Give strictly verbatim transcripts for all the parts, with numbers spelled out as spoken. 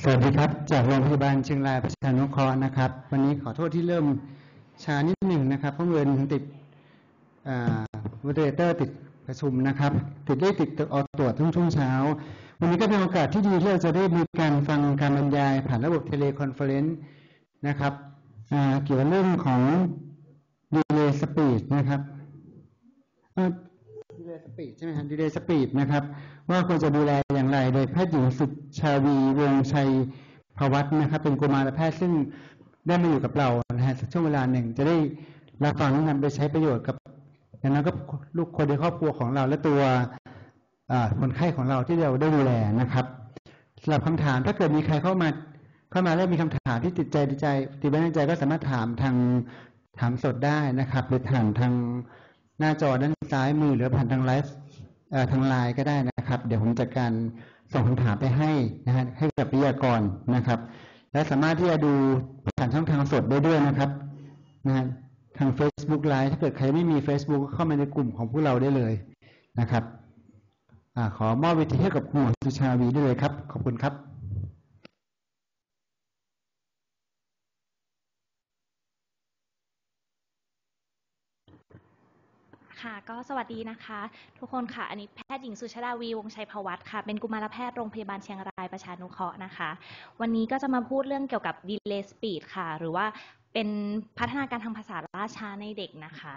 สวัสดีครับจากโรงพยาบาลเชียงรายประชานุเคราะห์นะครับวันนี้ขอโทษที่เริ่มช้านิดหนึ่งนะครับเพราะเงินติดวอเดเตอร์ติดประชุมนะครับติดได้ติดออกตรวจทุกช่วงเช้าวันนี้ก็เป็นโอกาสที่ดีที่เราจะได้มีการฟังการบรรยายผ่านระบบเทเลคอนเฟอเรนซ์นะครับเกี่ยวกับเรื่องของ Delay Speed นะครับ Delay Speed ใช่ไหมครับ Delay Speed นะครับว่าควรจะดูแลอย่างไรโดยแพทย์หญิงสุชาวีวงชัยภวัฒน์นะครับเป็นกุมารแพทย์ซึ่งได้มาอยู่กับเรานะฮะช่วงเวลาหนึ่งจะได้รับฟังนำไปใช้ประโยชน์กับอย่างนั้นก็ลูกคนในครอบครัวของเราและตัวคนไข้ของเราที่เราได้ดูแลนะครับสำหรับคำถามถ้าเกิดมีใครเข้ามาเข้ามาแล้วมีคำถามที่ติดใจติดใจติดไว้ในใจก็สามารถถามทางถามสดได้นะครับหรือถามทางหน้าจอด้านซ้ายมือหรือผ่านทางไลฟ์ทางไลน์ก็ได้นะครับเดี๋ยวผมจัดการส่งคำถามไปให้นะฮะให้กับวิทยากรนะครับและสามารถที่จะดูผ่านช่องทางสดได้ด้วยนะครับนะฮะทาง Facebook Live ถ้าเกิดใครไม่มี Facebook ก็เข้ามาในกลุ่มของพวกเราได้เลยนะครับอ่าขอมอบเวทีให้กับคุณหมอสุชาวีได้เลยครับขอบคุณครับค่ะก็สวัสดีนะคะทุกคนค่ะอันนี้แพทย์หญิงสุชาดาวีวงชัยภวัฒน์ค่ะเป็นกุมารแพทย์โรงพยาบาลเชียงรายประชานุเคราะห์นะคะวันนี้ก็จะมาพูดเรื่องเกี่ยวกับ Delay Speed ค่ะหรือว่าเป็นพัฒนาการทางภาษาล่าช้าในเด็กนะคะ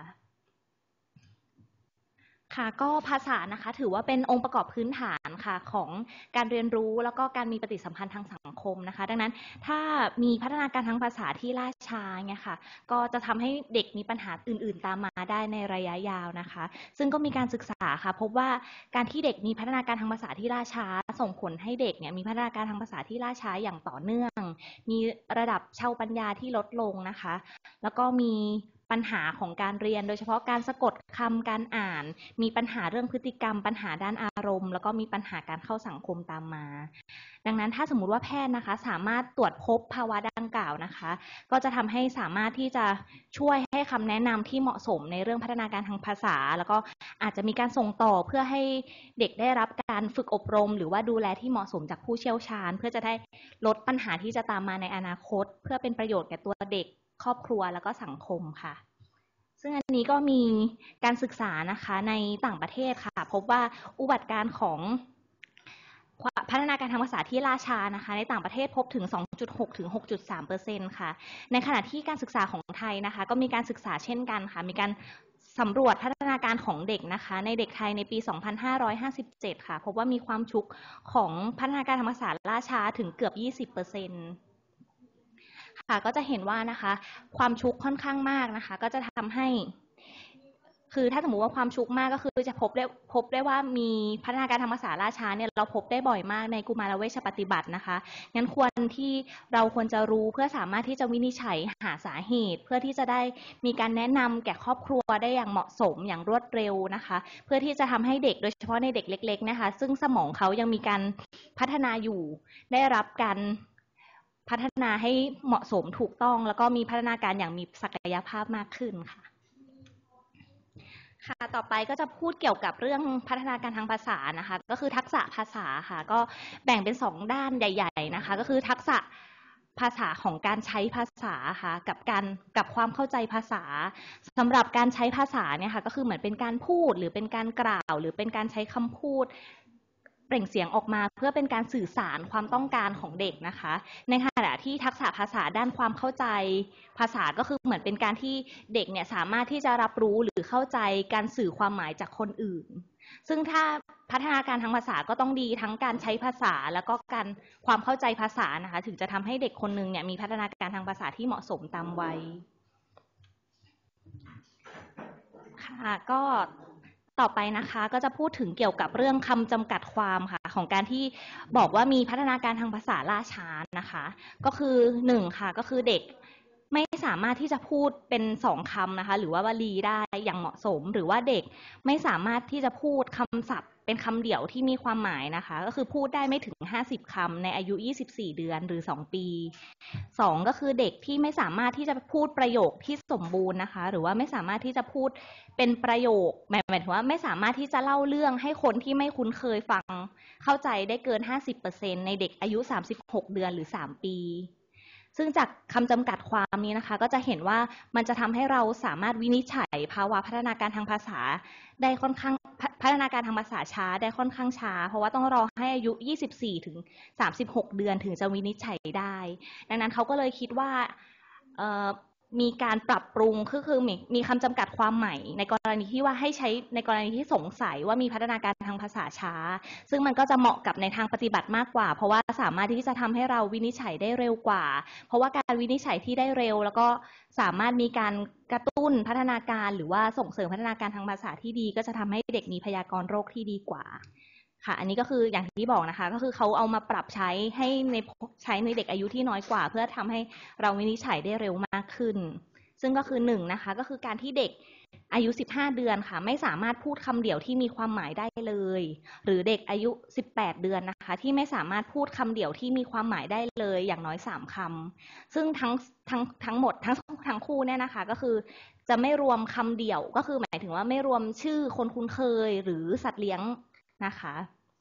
ค่ะก็ภาษานะคะถือว่าเป็นองค์ประกอบพื้นฐานค่ะของการเรียนรู้แล้วก็การมีปฏิสัมพันธ์ทางสังคมนะคะดังนั้นถ้ามีพัฒนาการทางภาษาที่ล่าช้าเนี่ยค่ะก็จะทำให้เด็กมีปัญหาอื่นๆตามมาได้ในระยะยาวนะคะซึ่งก็มีการศึกษาค่ะพบว่าการที่เด็กมีพัฒนาการทางภาษาที่ล่าช้าส่งผลให้เด็กเนี่ยมีพัฒนาการทางภาษาที่ล่าช้าอย่างต่อเนื่องมีระดับเชาวปัญญาที่ลดลงนะคะแล้วก็มีปัญหาของการเรียนโดยเฉพาะการสะกดคำการอ่านมีปัญหาเรื่องพฤติกรรมปัญหาด้านอารมณ์แล้วก็มีปัญหาการเข้าสังคมตามมาดังนั้นถ้าสมมุติว่าแพทย์นะคะสามารถตรวจพบภาวะดังกล่าวนะคะก็จะทำให้สามารถที่จะช่วยให้คำแนะนำที่เหมาะสมในเรื่องพัฒนาการทางภาษาแล้วก็อาจจะมีการส่งต่อเพื่อให้เด็กได้รับการฝึกอบรมหรือว่าดูแลที่เหมาะสมจากผู้เชี่ยวชาญเพื่อจะได้ลดปัญหาที่จะตามมาในอนาคตเพื่อเป็นประโยชน์แก่ตัวเด็กครอบครัวแล้วก็สังคมค่ะซึ่งอันนี้ก็มีการศึกษานะคะในต่างประเทศค่ะพบว่าอุบัติการของพัฒนาการทางภาษาที่ล่าช้านะคะในต่างประเทศพบถึง สองจุดหก ถึง หกจุดสามเปอร์เซ็นต์ ค่ะในขณะที่การศึกษาของไทยนะคะก็มีการศึกษาเช่นกันค่ะมีการสำรวจพัฒนาการของเด็กนะคะในเด็กไทยในปีสองพันห้าร้อยห้าสิบเจ็ดค่ะพบว่ามีความชุกของพัฒนาการทางภาษาล่าช้าถึงเกือบ ยี่สิบเปอร์เซ็นต์ค่ะก็จะเห็นว่านะคะความชุกค่อนข้างมากนะคะก็จะทำให้คือถ้าสมมติว่าความชุกมากก็คือจะพบได้พบได้ว่ามีพัฒนาการทางภาษาล่าช้าเนี่ยเราพบได้บ่อยมากในกุมารเวชปฏิบัตินะคะงั้นควรที่เราควรจะรู้เพื่อสามารถที่จะวินิจฉัยหาสาเหตุเพื่อที่จะได้มีการแนะนำแก่ครอบครัวได้อย่างเหมาะสมอย่างรวดเร็วนะคะเพื่อที่จะทำให้เด็กโดยเฉพาะในเด็กเล็กๆนะคะซึ่งสมองเขายังมีการพัฒนาอยู่ได้รับการพัฒนาให้เหมาะสมถูกต้องแล้วก็มีพัฒนาการอย่างมีศักยภาพมากขึ้นค่ะค่ะต่อไปก็จะพูดเกี่ยวกับเรื่องพัฒนาการทางภาษานะคะก็คือทักษะภาษาค่ะก็แบ่งเป็นสองด้านใหญ่ๆนะคะก็คือทักษะภาษาของการใช้ภาษาค่ะกับการกับความเข้าใจภาษาสำหรับการใช้ภาษาเนี่ยค่ะก็คือเหมือนเป็นการพูดหรือเป็นการกล่าวหรือเป็นการใช้คำพูดเปล่งเสียงออกมาเพื่อเป็นการสื่อสารความต้องการของเด็กนะคะในขณะที่ทักษะภาษาด้านความเข้าใจภาษาก็คือเหมือนเป็นการที่เด็กเนี่ยสามารถที่จะรับรู้หรือเข้าใจการสื่อความหมายจากคนอื่นซึ่งถ้าพัฒนาการทางภาษาก็ต้องดีทั้งการใช้ภาษาแล้วก็การความเข้าใจภาษานะคะถึงจะทำให้เด็กคนนึงเนี่ยมีพัฒนาการทางภาษาที่เหมาะสมตามวัยค่ะก็ต่อไปนะคะก็จะพูดถึงเกี่ยวกับเรื่องคำจำกัดความค่ะของการที่บอกว่ามีพัฒนาการทางภาษาล่าช้านะคะก็คือหนึ่งค่ะก็คือเด็กไม่สามารถที่จะพูดเป็นสองคำนะคะหรือว่าวลีได้อย่างเหมาะสมหรือว่าเด็กไม่สามารถที่จะพูดคำศัพท์เเป็นคำเดี่ยวที่มีความหมายนะคะก็คือพูดได้ไม่ถึงห้าสิบคำในอายุยี่สิบสี่เดือนหรือสองปีสองก็คือเด็กที่ไม่สามารถที่จะพูดประโยคที่สมบูรณ์นะคะหรือว่าไม่สามารถที่จะพูดเป็นประโยคหมายถึงว่าไม่สามารถที่จะเล่าเรื่องให้คนที่ไม่คุ้นเคยฟังเข้าใจได้เกิน ห้าสิบเปอร์เซ็นต์ ในเด็กอายุสามสิบหกเดือนหรือสามปีซึ่งจากคำจำกัดความนี้นะคะก็จะเห็นว่ามันจะทำให้เราสามารถวินิจฉัยภาวะพัฒนาการทางภาษาได้ค่อนข้างพัฒนาการทางภาษาช้าได้ค่อนข้างช้าเพราะว่าต้องรอให้อายุยี่สิบสี่ถึงสามสิบหกเดือนถึงจะวินิจฉัยได้ดังนั้นเขาก็เลยคิดว่าเอ่อมีการปรับปรุงคือคือมีมีคำจำกัดความใหม่ในกรณีที่ว่าให้ใช้ในกรณีที่สงสัยว่ามีพัฒนาการทางภาษาช้าซึ่งมันก็จะเหมาะกับในทางปฏิบัติมากกว่าเพราะว่าสามารถที่จะทำให้เราวินิจฉัยได้เร็วกว่าเพราะว่าการวินิจฉัยที่ได้เร็วแล้วก็สามารถมีการกระตุ้นพัฒนาการหรือว่าส่งเสริมพัฒนาการทางภาษาที่ดีก็จะทำให้เด็กมีพยากรณ์โรคที่ดีกว่าค่ะอันนี้ก็คืออย่างที่บอกนะคะก็คือเขาเอามาปรับใช้ให้ในใช้ในเด็กอายุที่น้อยกว่าเพื่อทำให้เราวินิจฉัยได้เร็วมากขึ้นซึ่งก็คือหนึ่งนะคะก็คือการที่เด็กอายุสิบห้าเดือนค่ะไม่สามารถพูดคำเดี่ยวที่มีความหมายได้เลยหรือเด็กอายุสิบแปดเดือนนะคะที่ไม่สามารถพูดคำเดี่ยวที่มีความหมายได้เลยอย่างน้อยสามคำซึ่งทั้งทั้งทั้งหมดทั้งทั้งคู่เนี่ยนะคะก็คือจะไม่รวมคำเดี่ยวก็คือหมายถึงว่าไม่รวมชื่อคนคุ้นเคยหรือสัตว์เลี้ยงนะคะ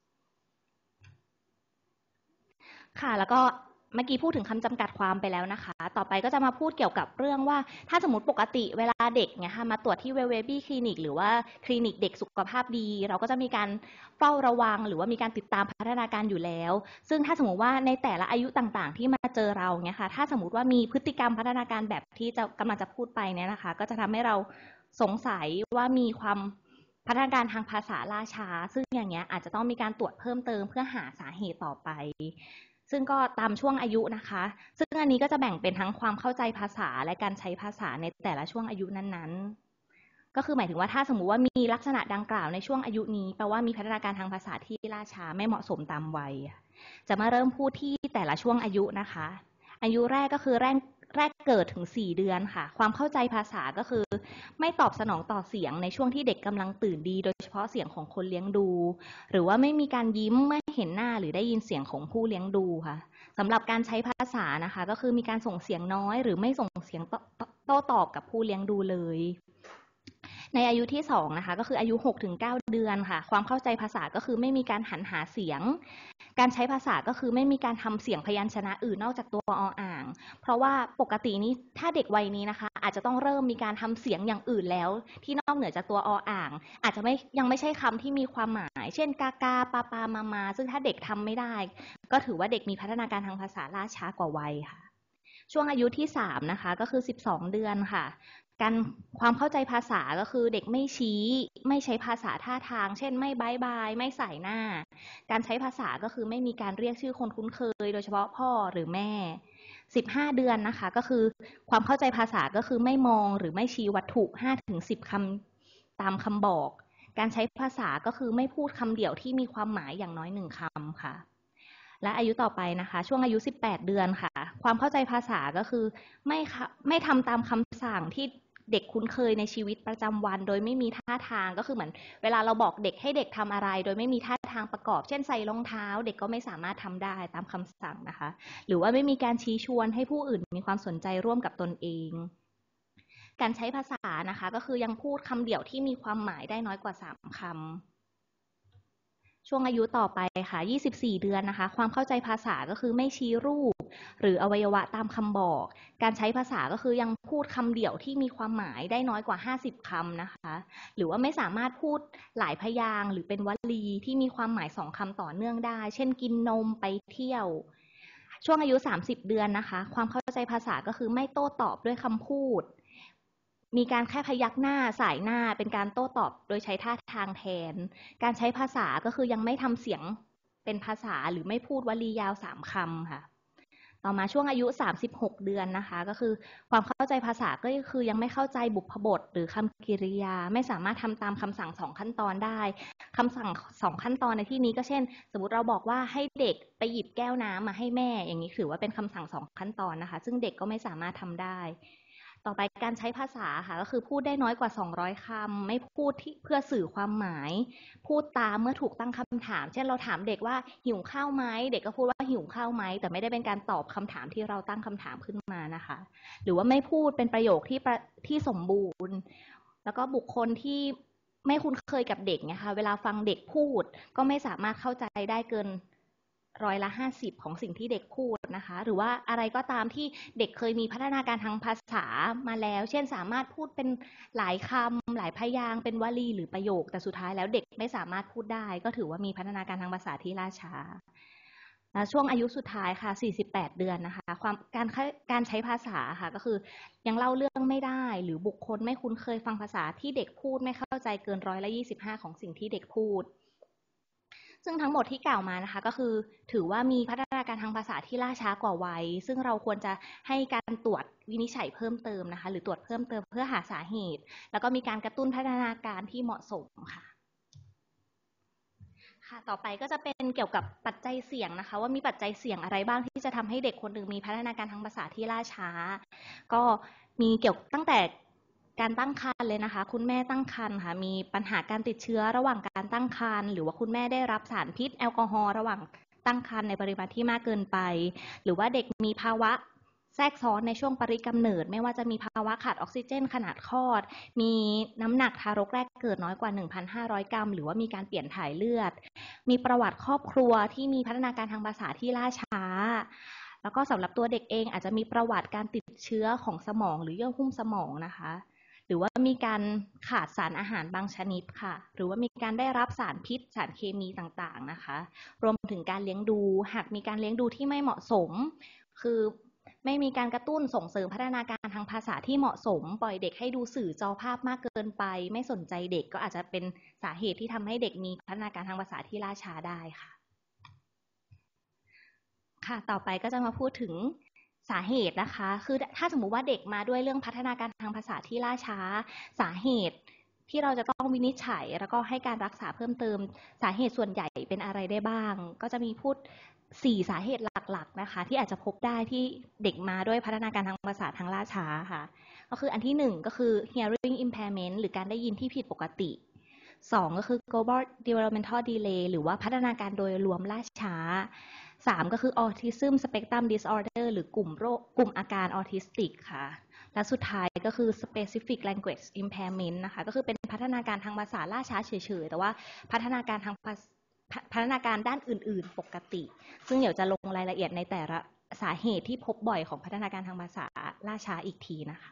ค่ะแล้วก็เมื่อกี้พูดถึงคำจำกัดความไปแล้วนะคะต่อไปก็จะมาพูดเกี่ยวกับเรื่องว่าถ้าสมมติปกติเวลาเด็กเนี่ยค่ะมาตรวจที่เวลเวบี้คลินิกหรือว่าคลินิกเด็กสุขภาพดีเราก็จะมีการเฝ้าระวังหรือว่ามีการติดตามพัฒนาการอยู่แล้วซึ่งถ้าสมมติว่าในแต่ละอายุต่างๆที่มาเจอเราเนี่ยค่ะถ้าสมมติว่ามีพฤติกรรมพัฒนาการแบบที่จะกำลังจะพูดไปเนี่ยนะคะก็จะทำให้เราสงสัยว่ามีความพัฒนาการทางภาษาล่าช้าซึ่งอย่างเงี้ยอาจจะต้องมีการตรวจเพิ่มเติมเพื่อหาสาเหตุต่อไปซึ่งก็ตามช่วงอายุนะคะซึ่งอันนี้ก็จะแบ่งเป็นทั้งความเข้าใจภาษาและการใช้ภาษาในแต่ละช่วงอายุนั้นๆก็คือหมายถึงว่าถ้าสมมุติว่ามีลักษณะดังกล่าวในช่วงอายุนี้แปลว่ามีพัฒนาการทางภาษาที่ล่าช้าไม่เหมาะสมตามวัยจะมาเริ่มพูดที่แต่ละช่วงอายุนะคะอายุแรกก็คือแรกแรกเกิดถึงสี่เดือนค่ะความเข้าใจภาษาก็คือไม่ตอบสนองต่อเสียงในช่วงที่เด็กกำลังตื่นดีโดยเฉพาะเสียงของคนเลี้ยงดูหรือว่าไม่มีการยิ้มเมื่อเห็นหน้าหรือได้ยินเสียงของผู้เลี้ยงดูค่ะสำหรับการใช้ภาษานะคะก็คือมีการส่งเสียงน้อยหรือไม่ส่งเสียงโต้ตอบกับผู้เลี้ยงดูเลยในอายุที่สองนะคะก็คืออายุ หกถึงเก้า เดือนค่ะความเข้าใจภาษาก็คือไม่มีการหันหาเสียงการใช้ภาษาก็คือไม่มีการทำเสียงพยัญชนะอื่นนอกจากตัวออ่างเพราะว่าปกตินี้ถ้าเด็กวัยนี้นะคะอาจจะต้องเริ่มมีการทำเสียงอย่างอื่นแล้วที่นอกเหนือจากตัวออ่างอาจจะไม่ยังไม่ใช่คำที่มีความหมายเช่นกากาปาปามามาซึ่งถ้าเด็กทำไม่ได้ก็ถือว่าเด็กมีพัฒนาการทางภาษาล่าช้ากว่าวัยค่ะช่วงอายุที่สามนะคะก็คือสิบสองเดือนค่ะการความเข้าใจภาษาก็คือเด็กไม่ชี้ไม่ใช้ภาษาท่าทางเช่นไม่บายบายไม่ใส่หน้าการใช้ภาษาก็คือไม่มีการเรียกชื่อคนคุ้นเคยโดยเฉพาะพ่อหรือแม่สิบห้าเดือนนะคะก็คือความเข้าใจภาษาก็คือไม่มองหรือไม่ชี้วัตถุ ห้าถึงสิบ คำตามคำบอกการใช้ภาษาก็คือไม่พูดคำเดี่ยวที่มีความหมายอย่างน้อยหนึ่งคำค่ะและอายุต่อไปนะคะช่วงอายุสิบแปดเดือนค่ะความเข้าใจภาษาก็คือไม่ไม่ทำตามคำสั่งที่เด็กคุ้นเคยในชีวิตประจำวันโดยไม่มีท่าทางก็คือเหมือนเวลาเราบอกเด็กให้เด็กทำอะไรโดยไม่มีท่าทางประกอบเช่นใส่รองเท้าเด็กก็ไม่สามารถทำได้ตามคำสั่งนะคะหรือว่าไม่มีการชี้ชวนให้ผู้อื่นมีความสนใจร่วมกับตนเองการใช้ภาษานะคะก็คือยังพูดคำเดี่ยวที่มีความหมายได้น้อยกว่าสามคำช่วงอายุต่อไปค่ะยี่สิบสี่เดือนนะคะความเข้าใจภาษาก็คือไม่ชี้รูปหรืออวัยวะตามคำบอกการใช้ภาษาก็คือยังพูดคำเดี่ยวที่มีความหมายได้น้อยกว่าห้าสิบคำนะคะหรือว่าไม่สามารถพูดหลายพยางค์หรือเป็นวลีที่มีความหมายสองคำต่อเนื่องได้เช่นกินนมไปเที่ยวช่วงอายุสามสิบเดือนนะคะความเข้าใจภาษาก็คือไม่โต้ตอบด้วยคำพูดมีการแค่พยักหน้าสายหน้าเป็นการโต้ตอบโดยใช้ท่าทางแทนการใช้ภาษาก็คือยังไม่ทำเสียงเป็นภาษาหรือไม่พูดวลียาวสามคำค่ะต่อมาช่วงอายุสามสิบหกเดือนนะคะก็คือความเข้าใจภาษาก็คือยังไม่เข้าใจบุพบทหรือคำกริยาไม่สามารถทำตามคำสั่งสองขั้นตอนได้คำสั่งสองขั้นตอนในที่นี้ก็เช่นสมมติเราบอกว่าให้เด็กไปหยิบแก้วน้ำมาให้แม่อย่างนี้ถือว่าเป็นคำสั่งสองขั้นตอนนะคะซึ่งเด็กก็ไม่สามารถทำได้ต่อไปการใช้ภาษาค่ะก็คือพูดได้น้อยกว่าสองร้อยคำไม่พูดที่เพื่อสื่อความหมายพูดตามเมื่อถูกตั้งคำถามเช่นเราถามเด็กว่าหิวข้าวไหมเด็กก็พูดว่าหิวข้าวไหมแต่ไม่ได้เป็นการตอบคำถามที่เราตั้งคำถามขึ้นมานะคะหรือว่าไม่พูดเป็นประโยคที่ที่สมบูรณ์แล้วก็บุคคลที่ไม่คุ้นเคยกับเด็กเนี่ยค่ะเวลาฟังเด็กพูดก็ไม่สามารถเข้าใจได้เกินร้อยละห้าสิบของสิ่งที่เด็กพูดนะคะหรือว่าอะไรก็ตามที่เด็กเคยมีพัฒนาการทางภาษามาแล้วเช่นสามารถพูดเป็นหลายคำหลายพยางค์เป็นวลีหรือประโยคแต่สุดท้ายแล้วเด็กไม่สามารถพูดได้ก็ถือว่ามีพัฒนาการทางภาษาที่ล่าช้าและช่วงอายุสุดท้ายค่ะสี่สิบแปดเดือนนะคะความการการใช้ภาษาค่ะก็คือยังเล่าเรื่องไม่ได้หรือบุคคลไม่คุ้นเคยฟังภาษาที่เด็กพูดไม่เข้าใจเกินร้อยละยี่สิบห้าของสิ่งที่เด็กพูดซึ่งทั้งหมดที่กล่าวมานะคะก็คือถือว่ามีพัฒนาการทางภาษาที่ล่าช้ากว่าวัยซึ่งเราควรจะให้การตรวจวินิจฉัยเพิ่มเติมนะคะหรือตรวจเพิ่มเติมเพื่อหาสาเหตุแล้วก็มีการกระตุ้นพัฒนาการที่เหมาะสมค่ะค่ะต่อไปก็จะเป็นเกี่ยวกับปัจจัยเสี่ยงนะคะว่ามีปัจจัยเสี่ยงอะไรบ้างที่จะทำให้เด็กคนหนึ่งมีพัฒนาการทางภาษาที่ล่าช้าก็มีเกี่ยวตั้งแต่การตั้งครรภ์เลยนะคะคุณแม่ตั้งครรภ์ค่ะมีปัญหาการติดเชื้อระหว่างการตั้งครรภ์หรือว่าคุณแม่ได้รับสารพิษแอลกอฮอล์ระหว่างตั้งครรภ์ในปริมาณที่มากเกินไปหรือว่าเด็กมีภาวะแทรกซ้อนในช่วงปริกำเนิดไม่ว่าจะมีภาวะขาดออกซิเจนขณะคลอดมีน้ำหนักทารกแรกเกิดน้อยกว่า หนึ่งพันห้าร้อย กรัมหรือว่ามีการเปลี่ยนถ่ายเลือดมีประวัติครอบครัวที่มีพัฒนาการทางภาษาที่ล่าช้าแล้วก็สำหรับตัวเด็กเองอาจจะมีประวัติการติดเชื้อของสมองหรือเยื่อหุ้มสมองนะคะหรือว่ามีการขาดสารอาหารบางชนิดค่ะหรือว่ามีการได้รับสารพิษสารเคมีต่างๆนะคะรวมถึงการเลี้ยงดูหากมีการเลี้ยงดูที่ไม่เหมาะสมคือไม่มีการกระตุ้นส่งเสริมพัฒนาการทางภาษาที่เหมาะสมปล่อยเด็กให้ดูสื่อจอภาพมากเกินไปไม่สนใจเด็กก็อาจจะเป็นสาเหตุที่ทำให้เด็กมีพัฒนาการทางภาษาที่ล่าช้าได้ค่ะค่ะต่อไปก็จะมาพูดถึงสาเหตุนะคะคือถ้าสมมุติว่าเด็กมาด้วยเรื่องพัฒนาการทางภาษาที่ล่าช้าสาเหตุที่เราจะต้องวินิจฉัยแล้วก็ให้การรักษาเพิ่มเติมสาเหตุส่วนใหญ่เป็นอะไรได้บ้างก็จะมีพูดสี่สาเหตุหลักๆนะคะที่อาจจะพบได้ที่เด็กมาด้วยพัฒนาการทางภาษาทางล่าช้าค่ะก็คืออันที่หนึ่งก็คือ hearing impairment หรือการได้ยินที่ผิดปกติสองก็คือ global developmental delay หรือว่าพัฒนาการโดยรวมล่าช้าสามก็คือ autism spectrum disorder หรือกลุ่มโรคกลุ่มอาการออทิสติกค่ะและสุดท้ายก็คือ specific language impairment นะคะก็คือเป็นพัฒนาการทางภาษาล่าช้าเฉยๆแต่ว่าพัฒนาการทางพัฒนาการด้านอื่นๆปกติซึ่งเดี๋ยวจะลงรายละเอียดในแต่ละสาเหตุที่พบบ่อยของพัฒนาการทางภาษาล่าช้าอีกทีนะคะ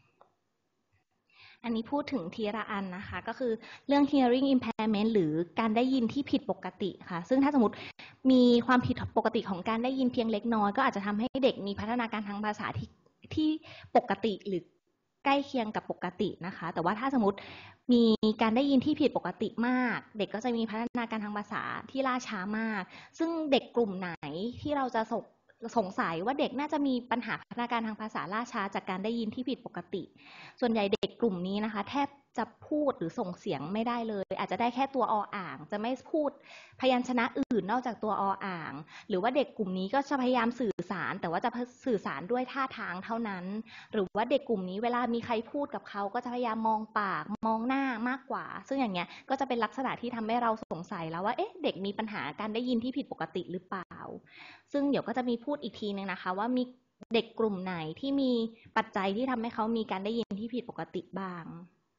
อันนี้พูดถึงทีละอันนะคะก็คือเรื่อง hearing impairment หรือการได้ยินที่ผิดปกติค่ะซึ่งถ้าสมมติมีความผิดปกติของการได้ยินเพียงเล็กน้อยก็อาจจะทำให้เด็กมีพัฒนาการทางภาษาที่ที่ปกติหรือใกล้เคียงกับปกตินะคะแต่ว่าถ้าสมมติมีการได้ยินที่ผิดปกติมากเด็กก็จะมีพัฒนาการทางภาษาที่ล่าช้ามากซึ่งเด็กกลุ่มไหนที่เราจะสงสงสัยว่าเด็กน่าจะมีปัญหาพัฒนาการทางภาษาล่าช้าจากการได้ยินที่ผิดปกติส่วนใหญ่เด็กกลุ่มนี้นะคะแทบจะพูดหรือส่งเสียงไม่ได้เลยอาจจะได้แค่ตัวออ่างจะไม่พูดพยัญชนะอื่นนอกจากตัวออ่างหรือว่าเด็กกลุ่มนี้ก็จะพยายามสื่อสารแต่ว่าจะสื่อสารด้วยท่าทางเท่านั้นหรือว่าเด็กกลุ่มนี้เวลามีใครพูดกับเขาก็จะพยายามมองปากมองหน้ามากกว่าซึ่งอย่างเงี้ยก็จะเป็นลักษณะที่ทำให้เราสงสัยแล้วว่าเอ๊ะเด็กมีปัญหาการได้ยินที่ผิดปกติหรือเปล่าซึ่งเดี๋ยวก็จะมีพูดอีกทีนึงนะคะว่ามีเด็กกลุ่มไหนที่มีปัจจัยที่ทำให้เขามีการได้ยินที่ผิดปกติบ้าง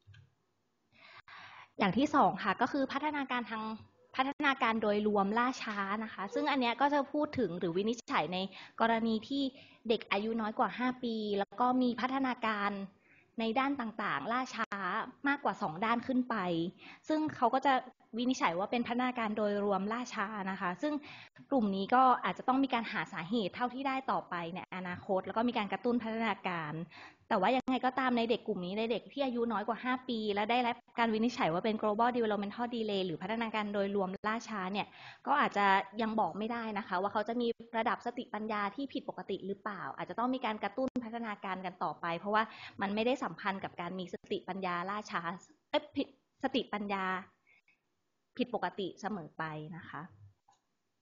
อย่างที่สองค่ะก็คือพัฒนาการทางพัฒนาการโดยรวมล่าช้านะคะซึ่งอันนี้ก็จะพูดถึงหรือวินิจฉัยในกรณีที่เด็กอายุน้อยกว่าห้าปีแล้วก็มีพัฒนาการในด้านต่างๆล่าช้ามากกว่าสองด้านขึ้นไปซึ่งเขาก็จะวินิจฉัยว่าเป็นพัฒนาการโดยรวมล่าช้านะคะซึ่งกลุ่มนี้ก็อาจจะต้องมีการหาสาเหตุเท่าที่ได้ต่อไปในอนาคตแล้วก็มีการกระตุ้นพัฒนาการแต่ว่ายังไงก็ตามในเด็กกลุ่มนี้ในเด็กที่อายุน้อยกว่าห้าปีและได้รับการวินิจฉัยว่าเป็น global developmental delay หรือพัฒนาการโดยรวมล่าช้าเนี่ยก็อาจจะยังบอกไม่ได้นะคะว่าเขาจะมีระดับสติปัญญาที่ผิดปกติหรือเปล่าอาจจะต้องมีการกระตุ้นพัฒนาการกันต่อไปเพราะว่ามันไม่ได้สัมพันธ์กับการมีสติปัญญาล่าช้าเอ๊ะผิดสติปัญญาผิดปกติเสมอไปนะคะ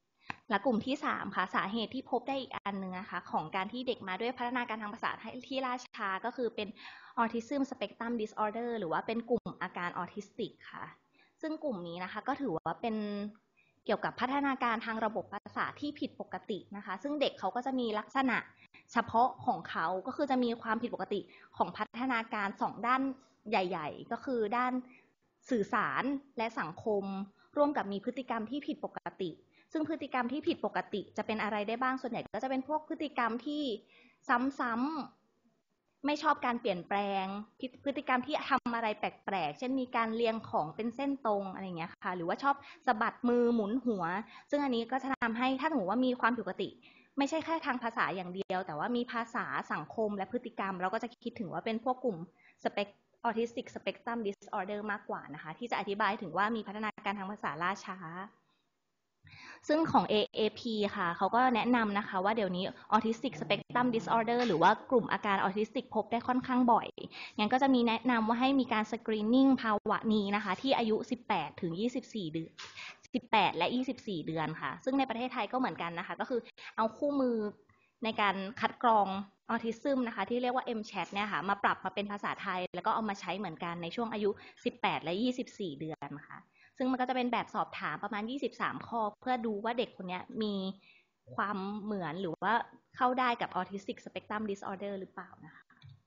และกลุ่มที่สามค่ะสาเหตุที่พบได้อีกอันหนึ่งนะคะของการที่เด็กมาด้วยพัฒนาการทางภาษาที่ล่าช้าก็คือเป็น Autism Spectrum Disorder หรือว่าเป็นกลุ่มอาการออทิสติกค่ะซึ่งกลุ่มนี้นะคะก็ถือว่าเป็นเกี่ยวกับพัฒนาการทางระบบประสาทที่ผิดปกตินะคะซึ่งเด็กเขาก็จะมีลักษณะเฉพาะของเขาก็คือจะมีความผิดปกติของพัฒนาการสองด้านใหญ่ๆก็คือด้านสื่อสารและสังคมร่วมกับมีพฤติกรรมที่ผิดปกติซึ่งพฤติกรรมที่ผิดปกติจะเป็นอะไรได้บ้างส่วนใหญ่ก็จะเป็นพวกพฤติกรรมที่ซ้ำๆไม่ชอบการเปลี่ยนแปลงพฤติกรรมที่ทำอะไรแปลกๆเช่นมีการเรียงของเป็นเส้นตรงอะไรอย่างเงี้ยค่ะหรือว่าชอบสะบัดมือหมุนหัวซึ่งอันนี้ก็จะทำให้ถ้าสมมติว่ามีความผิดปกติไม่ใช่แค่ทางภาษาอย่างเดียวแต่ว่ามีภาษาสังคมและพฤติกรรมเราก็จะคิดถึงว่าเป็นพวกกลุ่มสเปกAutistic Spectrum Disorder มากกว่านะคะที่จะอธิบายถึงว่ามีพัฒนาการทางภาษาล่าช้าซึ่งของ เอ เอ พี ค่ะเขาก็แนะนำนะคะว่าเดี๋ยวนี้ Autistic Spectrum Disorder หรือว่ากลุ่มอาการออทิสติกพบได้ค่อนข้างบ่อยงั้นก็จะมีแนะนำว่าให้มีการสกรีนนิ่งภาวะนี้นะคะที่อายุสิบแปดถึงยี่สิบสี่เดือนสิบแปดและยี่สิบสี่เดือนค่ะซึ่งในประเทศไทยก็เหมือนกันนะคะก็คือเอาคู่มือในการคัดกรองออทิซึมนะคะที่เรียกว่า เอ็ม แชท เนี่ยค่ะมาปรับมาเป็นภาษาไทยแล้วก็เอามาใช้เหมือนกันในช่วงอายุสิบแปดและยี่สิบสี่เดือนค่ะซึ่งมันก็จะเป็นแบบสอบถามประมาณยี่สิบสามข้อเพื่อดูว่าเด็กคนนี้มีความเหมือนหรือว่าเข้าได้กับ Autistic Spectrum Disorder หรือเปล่านะคะ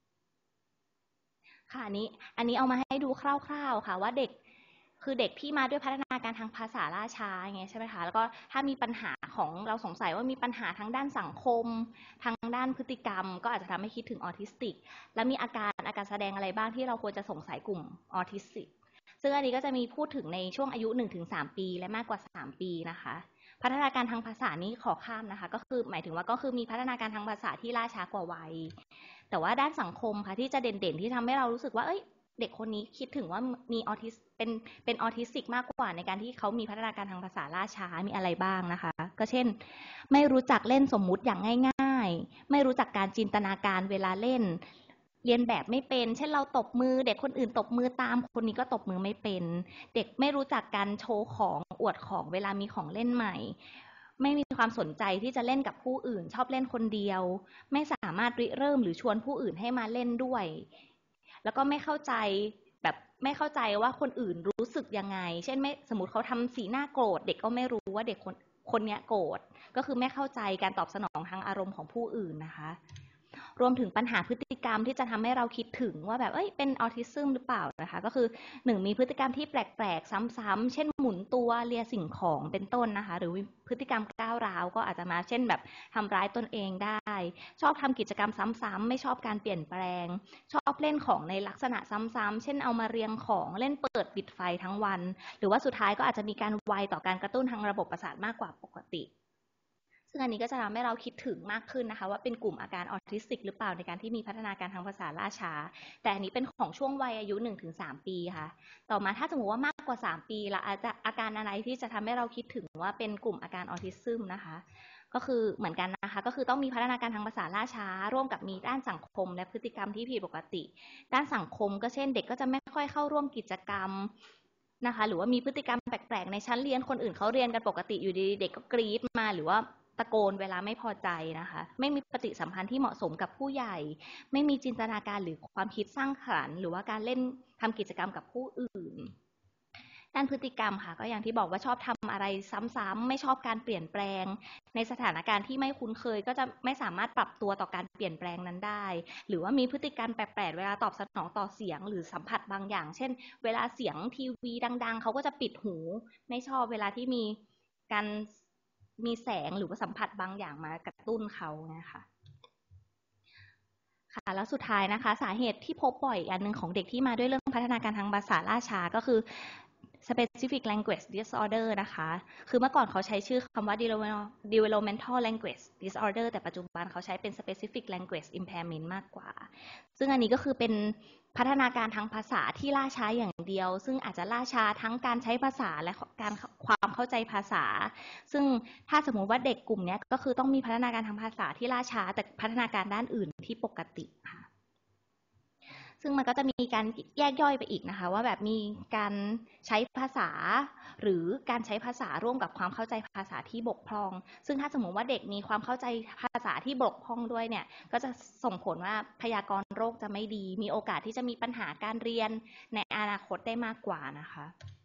ค่ะอันนี้อันนี้เอามาให้ดูคร่าวๆค่ะว่าเด็กคือเด็กที่มาด้วยพัฒนาการทางภาษาล่าช้าไงใช่ไหมคะแล้วก็ถ้ามีปัญหาของเราสงสัยว่ามีปัญหาทางด้านสังคมทางด้านพฤติกรรมก็อาจจะทำให้คิดถึงออทิสติกและมีอาการอาการแสดงอะไรบ้างที่เราควรจะสงสัยกลุ่มออทิสติกซึ่งอันนี้ก็จะมีพูดถึงในช่วงอายุ หนึ่งถึงสาม ปีและมากกว่าสามปีนะคะพัฒนาการทางภาษานี้ขอข้ามนะคะก็คือหมายถึงว่าก็คือมีพัฒนาการทางภาษาที่ล่าช้ากว่าวัยแต่ว่าด้านสังคมค่ะที่จะเด่นๆที่ทำให้เรารู้สึกว่าเอ้ยเด็กคนนี้คิดถึงว่ามีออทิสเป็นเป็นออทิสติกมากกว่าในการที่เขามีพัฒนาการทางภาษาล่าช้ามีอะไรบ้างนะคะก็เช่นไม่รู้จักเล่นสมมุติอย่างง่ายๆไม่รู้จักการจินตนาการเวลาเล่นเรียนแบบไม่เป็นเช่นเราตบมือเด็กคนอื่นตบมือตามคนนี้ก็ตบมือไม่เป็นเด็กไม่รู้จักการโชว์ของอวดของเวลามีของเล่นใหม่ไม่มีความสนใจที่จะเล่นกับผู้อื่นชอบเล่นคนเดียวไม่สามารถริเริ่มหรือชวนผู้อื่นให้มาเล่นด้วยแล้วก็ไม่เข้าใจแบบไม่เข้าใจว่าคนอื่นรู้สึกยังไงเช่นไม่สมมติเขาทำสีหน้าโกรธเด็กก็ไม่รู้ว่าเด็กคนคนนี้โกรธก็คือไม่เข้าใจการตอบสนองทางอารมณ์ของผู้อื่นนะคะรวมถึงปัญหาพฤติกรรมที่จะทำให้เราคิดถึงว่าแบบเอ้ยเป็นออทิซึมหรือเปล่านะคะก็คือหนึ่งมีพฤติกรรมที่แปลกๆซ้ำๆเช่นหมุนตัวเลียสิ่งของเป็นต้นนะคะหรือพฤติกรรมก้าวร้าวก็อาจจะมาเช่นแบบทำร้ายตนเองได้ชอบทำกิจกรรมซ้ำๆไม่ชอบการเปลี่ยนแปลงชอบเล่นของในลักษณะซ้ำๆเช่นเอามาเรียงของเล่นเปิดปิดไฟทั้งวันหรือว่าสุดท้ายก็อาจจะมีการไวต่อการกระตุ้นทางระบบประสาทมากกว่าปกติซึ่งอันนี้ก็จะทำให้เราคิดถึงมากขึ้นนะคะว่าเป็นกลุ่มอาการออทิสติกหรือเปล่าในการที่มีพัฒนาการทางภาษาล่าช้าแต่อันนี้เป็นของช่วงวัยอายุ หนึ่งถึงสาม ปีค่ะต่อมาถ้าสมมติว่ามากกว่าสามปีละอาจจะอาการอะไรที่จะทำให้เราคิดถึงว่าเป็นกลุ่มอาการออทิซึมนะคะก็คือเหมือนกันนะคะก็คือต้องมีพัฒนาการทางภาษาล่าช้าร่วมกับมีด้านสังคมและพฤติกรรมที่ผิดปกติด้านสังคมก็เช่นเด็กก็จะไม่ค่อยเข้าร่วมกิจกรรมนะคะหรือว่ามีพฤติกรรมแปลกๆในชั้นเรียนคนอื่นเขาเรียนกันปกติอยู่ดีเด็กก็กรี๊ดมาหรือว่าตะโกนเวลาไม่พอใจนะคะไม่มีปฏิสัมพันธ์ที่เหมาะสมกับผู้ใหญ่ไม่มีจินตนาการหรือความคิดสร้างสรรค์หรือว่าการเล่นทำกิจกรรมกับผู้อื่นด้านพฤติกรรมค่ะก็อย่างที่บอกว่าชอบทำอะไรซ้ำๆไม่ชอบการเปลี่ยนแปลงในสถานการณ์ที่ไม่คุ้นเคยก็จะไม่สามารถปรับตัวต่อการเปลี่ยนแปลงนั้นได้หรือว่ามีพฤติกรรมแปลกๆเวลาตอบสนองต่อเสียงหรือสัมผัสบางอย่างเช่นเวลาเสียงทีวีดังๆเขาก็จะปิดหูไม่ชอบเวลาที่มีการมีแสงหรือว่าสัมผัสบางอย่างมากระตุ้นเขานะคะค่ะแล้วสุดท้ายนะคะสาเหตุที่พบบ่อยอันนึงของเด็กที่มาด้วยเรื่องพัฒนาการทางภาษาล่าช้าก็คือ specific language disorder นะคะคือเมื่อก่อนเขาใช้ชื่อคำว่า developmental language disorder แต่ปัจจุบันเขาใช้เป็น specific language impairment มากกว่าซึ่งอันนี้ก็คือเป็นพัฒนาการทางภาษาที่ล่าช้าอย่างเดียวซึ่งอาจจะล่าช้าทั้งการใช้ภาษาและการความเข้าใจภาษาซึ่งถ้าสมมุติว่าเด็กกลุ่มนี้ก็คือต้องมีพัฒนาการทางภาษาที่ล่าช้าแต่พัฒนาการด้านอื่นที่ปกติค่ะซึ่งมันก็จะมีการแยกย่อยไปอีกนะคะว่าแบบมีการใช้ภาษาหรือการใช้ภาษาร่วมกับความเข้าใจภาษาที่บกพร่องซึ่งถ้าสมมติว่าเด็กมีความเข้าใจภาษาที่บกพร่องด้วยเนี่ยก็จะส่งผลว่าพยากรณ์โรคจะไม่ดีมีโอกาสที่จะมีปัญหาการเรียนในอนาคตได้มากกว่านะคะ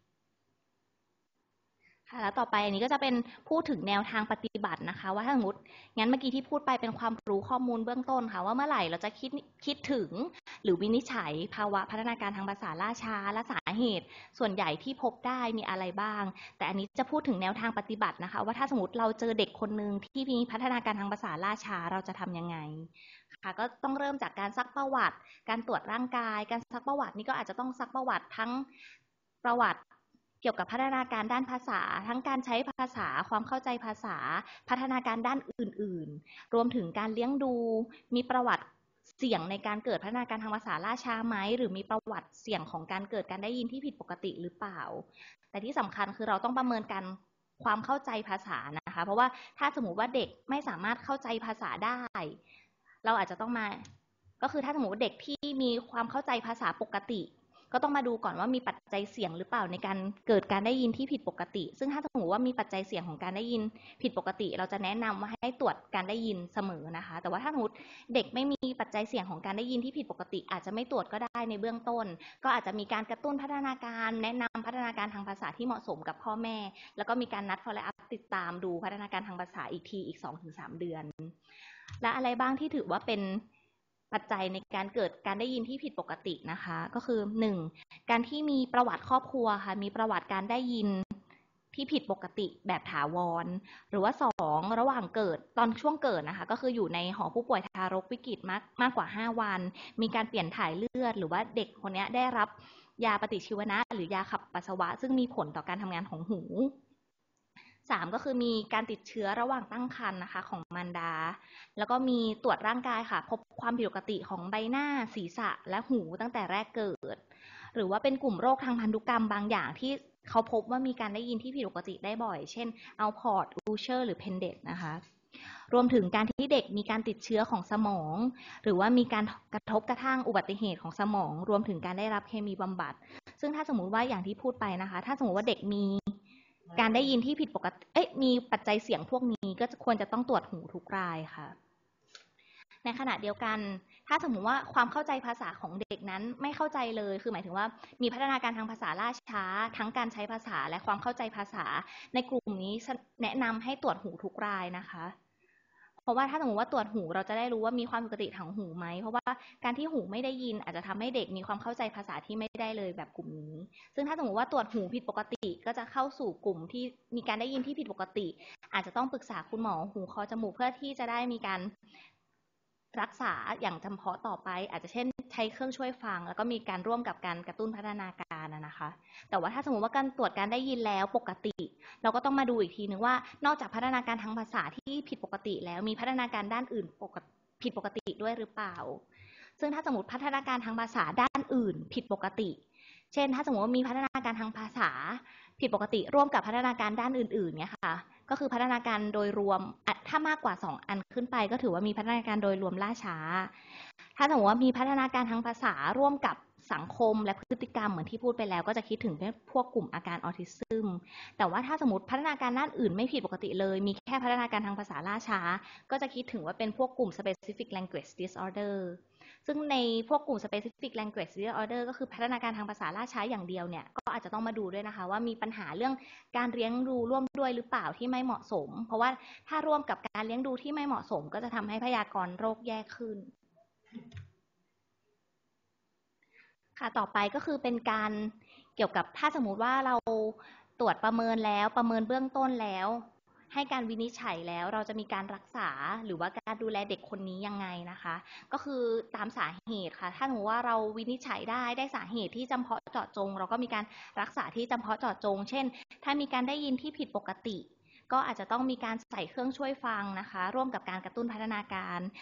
แล้วต่อไปอันนี้ก็จะเป็นพูดถึงแนวทางปฏิบัตินะคะว่าถ้าสมมติงั้นเมื่อกี้ที่พูดไปเป็นความรู้ข้อมูลเบื้องต้นค่ะว่าเมื่อไหร่เราจะคิดคิดถึงหรือวินิจฉัยภาวะพัฒนาการทางภาษาล่าช้าและสาเหตุส่วนใหญ่ที่พบได้มีอะไรบ้างแต่อันนี้จะพูดถึงแนวทางปฏิบัตินะคะว่าถ้าสมมติเราเจอเด็กคนนึงที่มีพัฒนาการทางภาษาล่าช้าเราจะทำยังไงค่ะก็ต้องเริ่มจากการซักประวัติการตรวจร่างกายการซักประวัตินี่ก็อาจจะต้องซักประวัติทั้งประวัติเกี่ยวกับพัฒนาการด้านภาษาทั้งการใช้ภาษาความเข้าใจภาษาพัฒนาการด้านอื่นๆรวมถึงการเลี้ยงดูมีประวัติเสี่ยงในการเกิดพัฒนาการทางภาษาล่าช้าไหมหรือมีประวัติเสี่ยงของการเกิดการได้ยินที่ผิดปกติหรือเปล่าแต่ที่สำคัญคือเราต้องประเมินการความเข้าใจภาษานะคะเพราะว่าถ้าสมมติว่าเด็กไม่สามารถเข้าใจภาษาได้เราอาจจะต้องมาก็คือถ้าสมมติว่าเด็กที่มีความเข้าใจภาษาปกติก็ต้องมาดูก่อนว่ามีปัจจัยเสี่ยงหรือเปล่าในการเกิดการได้ยินที่ผิดปกติซึ่งถ้าสมมติว่ามีปัจจัยเสี่ยงของการได้ยินผิดปกติเราจะแนะนำว่าให้ตรวจการได้ยินเสมอนะคะแต่ว่าถ้าสมมติเด็กไม่มีปัจจัยเสี่ยงของการได้ยินที่ผิดปกติอาจจะไม่ตรวจก็ได้ในเบื้องต้นก็อาจจะมีการกระตุ้นพัฒนาการแนะนำพัฒนาการทางภาษาที่เหมาะสมกับพ่อแม่แล้วก็มีการนัด follow up ติดตามดูพัฒนาการทางภาษาอีกทีอีก สองถึงสาม เดือนและอะไรบ้างที่ถือว่าเป็นปัจจัยในการเกิดการได้ยินที่ผิดปกตินะคะก็คือหนึ่งการที่มีประวัติครอบครัวค่ะมีประวัติการได้ยินที่ผิดปกติแบบถาวรหรือว่าสองระหว่างเกิดตอนช่วงเกิดนะคะก็คืออยู่ในหอผู้ป่วยทารกวิกฤตมากมากกว่าห้าวันมีการเปลี่ยนถ่ายเลือดหรือว่าเด็กคนนี้ได้รับยาปฏิชีวนะหรือยาขับปัสสาวะซึ่งมีผลต่อการทำงานของหูสามก็คือมีการติดเชื้อระหว่างตั้งครรภ์นะคะของมารดาแล้วก็มีตรวจร่างกายค่ะพบความผิดปกติของใบหน้าศีรษะและหูตั้งแต่แรกเกิดหรือว่าเป็นกลุ่มโรคทางพันธุกรรมบางอย่างที่เขาพบว่ามีการได้ยินที่ผิดปกติได้บ่อยเช่นอัลพอร์ตอูเชอร์หรือเพนเดตนะคะรวมถึงการที่เด็กมีการติดเชื้อของสมองหรือว่ามีการกระทบกระทั่งอุบัติเหตุของสมองรวมถึงการได้รับเคมีบำบัดซึ่งถ้าสมมุติว่าอย่างที่พูดไปนะคะถ้าสมมติว่าเด็กมีการได้ยินที่ผิดปกติเอ๊ะมีปัจจัยเสี่ยงพวกนี้ก็ควรจะต้องตรวจหูทุกรายค่ะในขณะเดียวกันถ้าสมมุติว่าความเข้าใจภาษาของเด็กนั้นไม่เข้าใจเลยคือหมายถึงว่ามีพัฒนาการทางภาษาล่าช้าทั้งการใช้ภาษาและความเข้าใจภาษาในกลุ่มนี้แนะนำให้ตรวจหูทุกรายนะคะเพราะว่าถ้าสมมติว่าตรวจหูเราจะได้รู้ว่ามีความปกติทางหูไหมเพราะว่าการที่หูไม่ได้ยินอาจจะทำให้เด็กมีความเข้าใจภาษาที่ไม่ได้เลยแบบกลุ่มนี้ซึ่งถ้าสมมติว่าตรวจหูผิดปกติก็จะเข้าสู่กลุ่มที่มีการได้ยินที่ผิดปกติอาจจะต้องปรึกษาคุณหมอหูคอจมูกเพื่อที่จะได้มีการรักษาอย่างจำเพาะต่อไปอาจจะเช่นใช้เครื่องช่วยฟังแล้วก็มีการร่วมกับการกระตุ้นพัฒนาการนะคะแต่ว่าถ้าสมมติว่าการตรวจการได้ยินแล้วปกติเราก็ต้องมาดูอีกทีนึงว่านอกจากพัฒนาการทางภาษาที่ผิดปกติแล้วมีพัฒนาการด้านอื่นผิดปกติด้วยหรือเปล่าซึ่งถ้าสมมติพัฒนาการทางภาษาด้านอื่นผิดปกติเช่นถ้าสมมติว่ามีพัฒนาการทางภาษาผิดปกติร่วมกับพัฒนาการด้านอื่นๆเนี่ยค่ะก็คือพัฒนาการโดยรวมถ้ามากกว่าสองอันขึ้นไปก็ถือว่ามีพัฒนาการโดยรวมล่าช้าถ้าสมมติว่ามีพัฒนาการทางภาษาร่วมกับสังคมและพฤติกรรมเหมือนที่พูดไปแล้วก็จะคิดถึงพวกกลุ่มอาการออทิซึมแต่ว่าถ้าสมมติพัฒนาการด้านอื่นไม่ผิดปกติเลยมีแค่พัฒนาการทางภาษาล่าช้าก็จะคิดถึงว่าเป็นพวกกลุ่ม specific language disorder ซึ่งในพวกกลุ่ม specific language disorder ก็คือพัฒนาการทางภาษาล่าช้าอย่างเดียวเนี่ยก็อาจจะต้องมาดูด้วยนะคะว่ามีปัญหาเรื่องการเลี้ยงดูร่วมด้วยหรือเปล่าที่ไม่เหมาะสมเพราะว่าถ้าร่วมกับการเลี้ยงดูที่ไม่เหมาะสมก็จะทำให้พยากรณ์โรคแย่ขึ้นค่ะต่อไปก็คือเป็นการเกี่ยวกับถ้าสมมุติว่าเราตรวจประเมินแล้วประเมินเบื้องต้นแล้วให้การวินิจฉัยแล้วเราจะมีการรักษาหรือว่าการดูแลเด็กคนนี้ยังไงนะคะก็คือตามสาเหตุค่ะถ้าสมมติว่าเราวินิจฉัยได้ได้สาเหตุที่จำเพาะเจาะจงเราก็มีการรักษาที่จำเพาะเจาะจงเช่นถ้ามีการได้ยินที่ผิดปกติก็อาจจะต้องมีการใส่เครื่องช่วยฟังนะคะร่วมกับการกระตุ้นพัฒนาการถ้าส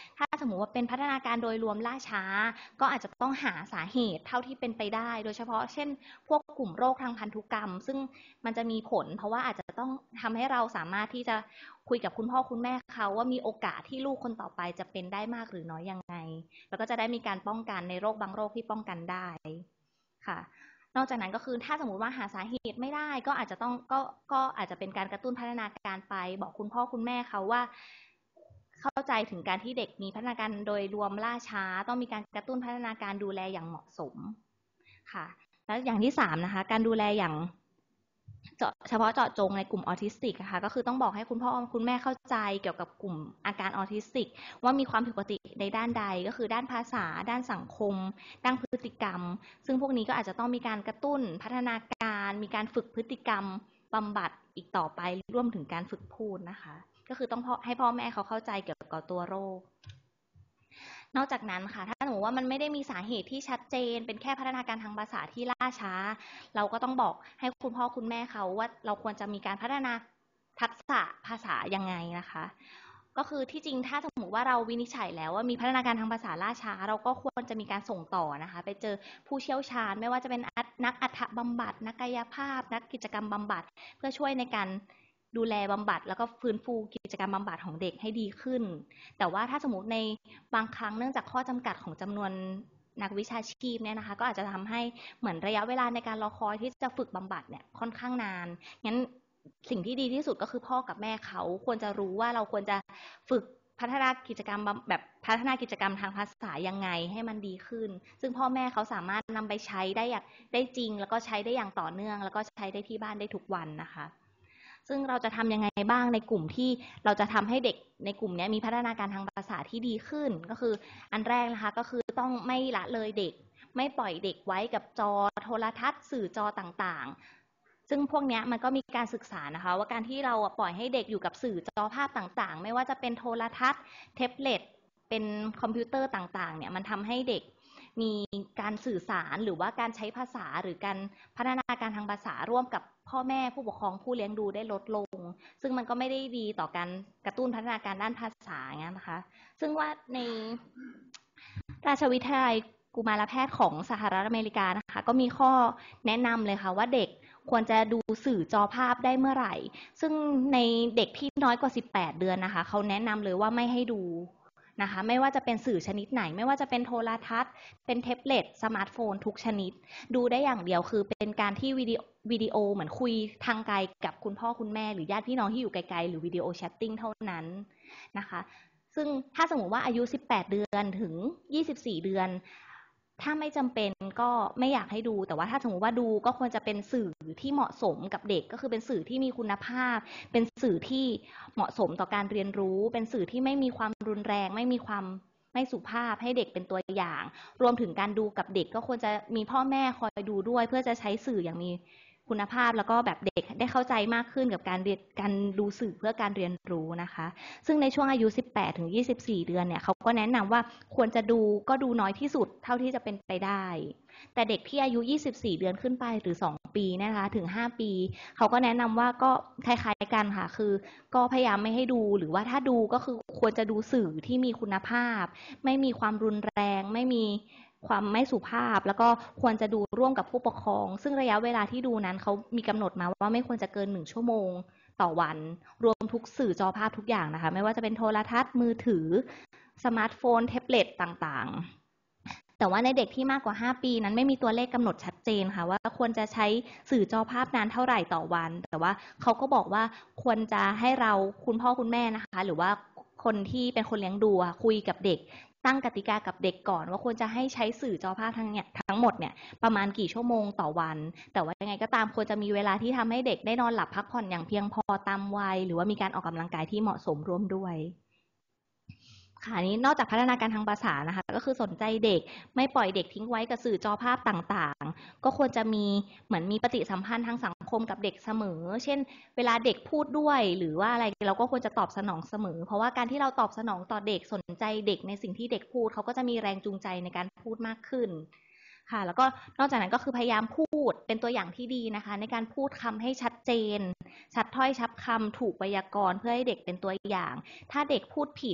สมมุติว่าเป็นพัฒนาการโดยรวมล่าช้าก็อาจจะต้องหาสาเหตุเท่าที่เป็นไปได้โดยเฉพาะเช่นพวกกลุ่มโรคทางพันธุกรรมซึ่งมันจะมีผลเพราะว่าอาจจะต้องทำให้เราสามารถที่จะคุยกับคุณพ่อคุณแม่เขาว่ามีโอกาสที่ลูกคนต่อไปจะเป็นได้มากหรือน้อยยังไงแล้วก็จะได้มีการป้องกันในโรคบางโรคที่ป้องกันได้ค่ะนอกจากนั้นก็คือถ้าสมมุติว่าหาสาเหตุไม่ได้ก็อาจจะต้องก็ก็อาจจะเป็นการกระตุ้นพัฒนาการไปบอกคุณพ่อคุณแม่เขาว่าเข้าใจถึงการที่เด็กมีพัฒนาการโดยรวมล่าช้าต้องมีการกระตุ้นพัฒนาการดูแลอย่างเหมาะสมค่ะแล้วอย่างที่สามนะคะการดูแลอย่างเฉพาะเจาะจงในกลุ่มออทิสติกนะคะก็คือต้องบอกให้คุณพ่อคุณแม่เข้าใจเกี่ยวกับกลุ่มอาการออทิสติกว่ามีความผิดปกติในด้านใดก็คือด้านภาษาด้านสังคมด้านพฤติกรรมซึ่งพวกนี้ก็อาจจะต้องมีการกระตุ้นพัฒนาการมีการฝึกพฤติกรรมบำบัดอีกต่อไปร่วมถึงการฝึกพูดนะคะก็คือต้องให้พ่อแม่เขาเข้าใจเกี่ยวกับตัวโรคนอกจากนั้นค่ะถ้าสมมติว่ามันไม่ได้มีสาเหตุที่ชัดเจนเป็นแค่พัฒนาการทางภาษาที่ล่าช้าเราก็ต้องบอกให้คุณพ่อคุณแม่เขาว่าเราควรจะมีการพัฒนาทักษะภาษายังไงนะคะก็คือที่จริงถ้าสมมติว่าเราวินิจฉัยแล้วว่ามีพัฒนาการทางภาษาล่าช้าเราก็ควรจะมีการส่งต่อนะคะไปเจอผู้เชี่ยวชาญไม่ว่าจะเป็นนักอัฏฐบำบัดนักกายภาพนักกิจกรรมบำบัดเพื่อช่วยในการดูแลบำบัดแล้วก็ฟื้นฟูกิจกรรมบำบัดของเด็กให้ดีขึ้นแต่ว่าถ้าสมมติในบางครั้งเนื่องจากข้อจำกัดของจำนวนนักวิชาชีพเนี่ยนะคะก็อาจจะทำให้เหมือนระยะเวลาในการรอคอยที่จะฝึกบำบัดเนี่ยค่อนข้างนานงั้นสิ่งที่ดีที่สุดก็คือพ่อกับแม่เขาควรจะรู้ว่าเราควรจะฝึกพัฒนากิจกรรมแบบพัฒนากิจกรรมทางภาษายังไงให้มันดีขึ้นซึ่งพ่อแม่เขาสามารถนำไปใช้ได้อย่างได้จริงแล้วก็ใช้ได้อย่างต่อเนื่องแล้วก็ใช้ได้ที่บ้านได้ทุกวันนะคะซึ่งเราจะทำยังไงบ้างในกลุ่มที่เราจะทำให้เด็กในกลุ่มนี้มีพัฒนาการทางภาษาที่ดีขึ้นก็คืออันแรกนะคะก็คือต้องไม่ละเลยเด็กไม่ปล่อยเด็กไว้กับจอโทรทัศน์สื่อจอต่างๆซึ่งพวกนี้มันก็มีการศึกษานะคะว่าการที่เราปล่อยให้เด็กอยู่กับสื่อจอภาพต่างๆไม่ว่าจะเป็นโทรทัศน์แท็บเล็ตเป็นคอมพิวเตอร์ต่างๆเนี่ยมันทำให้เด็กมีการสื่อสารหรือว่าการใช้ภาษาหรือการพัฒนาการทางภาษาร่วมกับพ่อแม่ผู้ปกครองผู้เลี้ยงดูได้ลดลงซึ่งมันก็ไม่ได้ดีต่อการกระตุ้นพัฒนาการด้านภาษาอย่างนี้นะคะซึ่งว่าในราชวิทยาลัยกุมารแพทย์ของสหรัฐอเมริกานะคะก็มีข้อแนะนำเลยค่ะว่าเด็กควรจะดูสื่อจอภาพได้เมื่อไหร่ซึ่งในเด็กที่น้อยกว่าสิบแปดเดือนนะคะเขาแนะนำเลยว่าไม่ให้ดูนะคะไม่ว่าจะเป็นสื่อชนิดไหนไม่ว่าจะเป็นโทรทัศน์เป็นแท็บเล็ตสมาร์ทโฟนทุกชนิดดูได้อย่างเดียวคือเป็นการที่วิดีโอวิดีโอเหมือนคุยทางไกลกับคุณพ่อคุณแม่หรือญาติพี่น้องที่อยู่ไกลๆหรือวิดีโอแชทติ้งเท่านั้นนะคะซึ่งถ้าสมมติว่าอายุสิบแปดเดือนถึงยี่สิบสี่เดือนถ้าไม่จำเป็นก็ไม่อยากให้ดูแต่ว่าถ้าสมมติว่าดูก็ควรจะเป็นสื่อที่เหมาะสมกับเด็กก็คือเป็นสื่อที่มีคุณภาพเป็นสื่อที่เหมาะสมต่อการเรียนรู้เป็นสื่อที่ไม่มีความรุนแรงไม่มีความไม่สุภาพให้เด็กเป็นตัวอย่างรวมถึงการดูกับเด็กก็ควรจะมีพ่อแม่คอยดูด้วยเพื่อจะใช้สื่ออย่างมีคุณภาพแล้วก็แบบเด็กได้เข้าใจมากขึ้นกับการเรียนการดูสื่อเพื่อการเรียนรู้นะคะซึ่งในช่วงอายุสิบแปดถึงยี่สิบสี่เดือนเนี่ยเขาก็แนะนำว่าควรจะดูก็ดูน้อยที่สุดเท่าที่จะเป็นไปได้แต่เด็กที่อายุยี่สิบสี่เดือนขึ้นไปหรือสองปีนะคะถึงห้าปีเขาก็แนะนำว่าก็คล้ายๆกันค่ะคือก็พยายามไม่ให้ดูหรือว่าถ้าดูก็คือควรจะดูสื่อที่มีคุณภาพไม่มีความรุนแรงไม่มีความไม่สุภาพแล้วก็ควรจะดูร่วมกับผู้ปกครองซึ่งระยะเวลาที่ดูนั้นเขามีกำหนดมาว่าไม่ควรจะเกินหนึ่งชั่วโมงต่อวันรวมทุกสื่อจอภาพทุกอย่างนะคะไม่ว่าจะเป็นโทรทัศน์มือถือสมาร์ทโฟนแท็บเล็ตต่างๆแต่ว่าในเด็กที่มากกว่าห้าปีนั้นไม่มีตัวเลขกำหนดชัดเจนค่ะว่าควรจะใช้สื่อจอภาพนานเท่าไหร่ต่อวันแต่ว่าเขาก็บอกว่าควรจะให้เราคุณพ่อคุณแม่นะคะหรือว่าคนที่เป็นคนเลี้ยงดูคุยกับเด็กตั้งกติกากับเด็กก่อนว่าควรจะให้ใช้สื่อจอภาพทั้งเนี่ยทั้งหมดเนี่ยประมาณกี่ชั่วโมงต่อวันแต่ว่ายังไงก็ตามควรจะมีเวลาที่ทำให้เด็กได้นอนหลับพักผ่อนอย่างเพียงพอตามวัยหรือว่ามีการออกกำลังกายที่เหมาะสมร่วมด้วยค่ะนี้นอกจากพัฒนาการทางภาษานะคะก็คือสนใจเด็กไม่ปล่อยเด็กทิ้งไว้กับสื่อจอภาพต่างๆก็ควรจะมีเหมือนมีปฏิสัมพันธ์ทางสังคมกับเด็กเสมอเช่นเวลาเด็กพูดด้วยหรือว่าอะไรเราก็ควรจะตอบสนองเสมอเพราะว่าการที่เราตอบสนองต่อเด็กสนใจเด็กในสิ่งที่เด็กพูดเขาก็จะมีแรงจูงใจในการพูดมากขึ้นค่ะแล้วก็นอกจากนั้นก็คือพยายามพูดเป็นตัวอย่างที่ดีนะคะในการพูดคำให้ชัดเจนชัดถ้อยชัดคำถูกไวยากรณ์เพื่อให้เด็กเป็นตัวอย่างถ้าเด็กพูดผิด